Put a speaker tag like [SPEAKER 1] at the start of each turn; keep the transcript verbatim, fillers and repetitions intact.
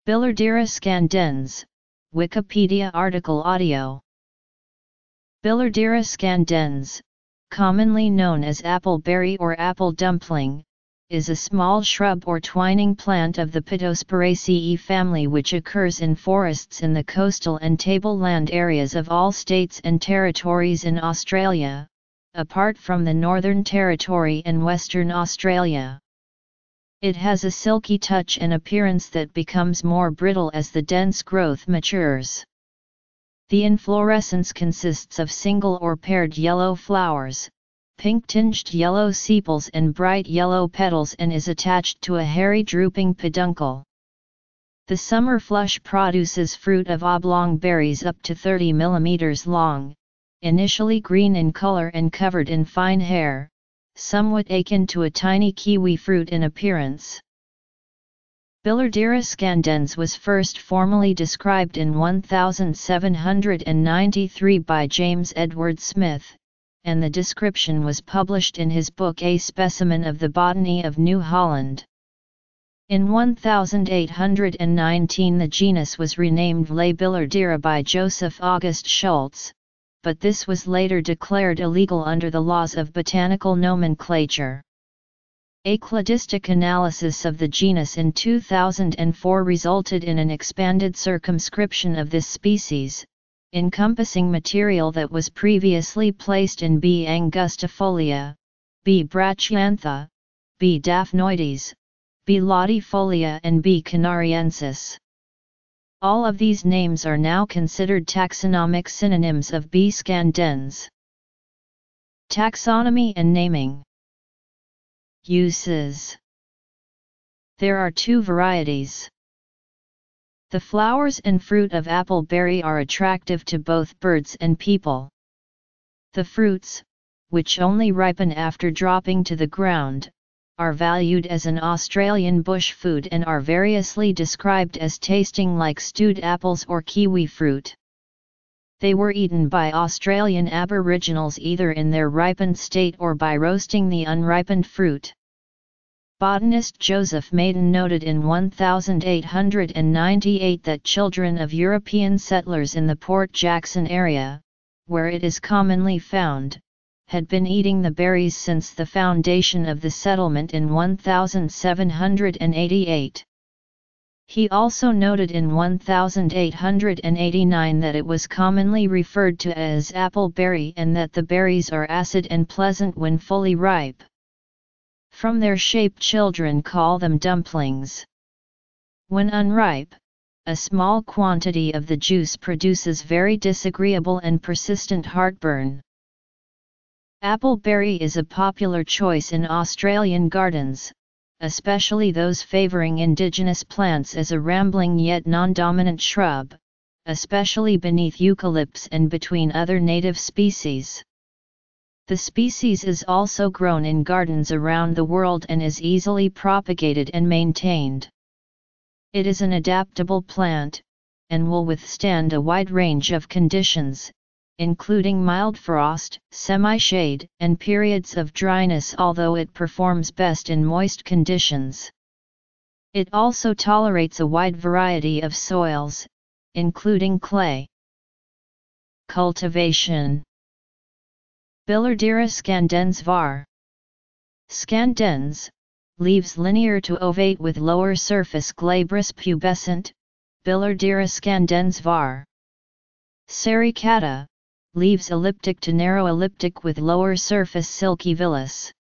[SPEAKER 1] Billardera scandens, Wikipedia article audio. Billardera scandens, commonly known as appleberry or apple dumpling, is a small shrub or twining plant of the Pittosporaceae family which occurs in forests in the coastal and tableland areas of all states and territories in Australia, apart from the Northern Territory and Western Australia. It has a silky touch and appearance that becomes more brittle as the dense growth matures. The inflorescence consists of single or paired yellow flowers, pink-tinged yellow sepals and bright yellow petals, and is attached to a hairy drooping peduncle. The summer flush produces fruit of oblong berries up to thirty millimeters long, initially green in color and covered in fine hair, somewhat akin to a tiny kiwi fruit in appearance. Billardera scandens was first formally described in seventeen ninety-three by James Edward Smith, and the description was published in his book A Specimen of the Botany of New Holland. In eighteen nineteen the genus was renamed Le Billardera by Joseph August Schultz, but this was later declared illegal under the laws of botanical nomenclature. A cladistic analysis of the genus in two thousand four resulted in an expanded circumscription of this species, encompassing material that was previously placed in B. angustifolia, B. brachyantha, B. daphnoides, B. latifolia and B. canariensis. All of these names are now considered taxonomic synonyms of B. scandens. Taxonomy and naming. Uses. There are two varieties. The flowers and fruit of appleberry are attractive to both birds and people. The fruits, which only ripen after dropping to the ground, are valued as an Australian bush food and are variously described as tasting like stewed apples or kiwi fruit. They were eaten by Australian Aboriginals either in their ripened state or by roasting the unripened fruit. Botanist Joseph Maiden noted in eighteen ninety-eight that children of European settlers in the Port Jackson area, where it is commonly found, had been eating the berries since the foundation of the settlement in seventeen eighty-eight. He also noted in eighteen eighty-nine that it was commonly referred to as appleberry and that the berries are acid and pleasant when fully ripe. From their shape, children call them dumplings. When unripe, a small quantity of the juice produces very disagreeable and persistent heartburn. Appleberry is a popular choice in Australian gardens, especially those favouring indigenous plants as a rambling yet non-dominant shrub, especially beneath eucalypts and between other native species. The species is also grown in gardens around the world and is easily propagated and maintained. It is an adaptable plant, and will withstand a wide range of conditions, including mild frost, semi-shade, and periods of dryness, although it performs best in moist conditions. It also tolerates a wide variety of soils, including clay. Cultivation. Billardera scandens var. Scandens, leaves linear to ovate with lower surface glabrous pubescent, Billardera scandens var. Sericata, leaves elliptic to narrow elliptic with lower surface silky villous.